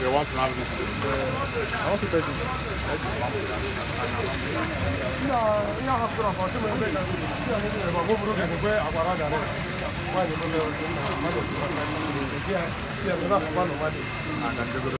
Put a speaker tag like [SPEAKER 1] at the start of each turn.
[SPEAKER 1] they want to have this.
[SPEAKER 2] I want to take it. No, you have to have to make it. You have to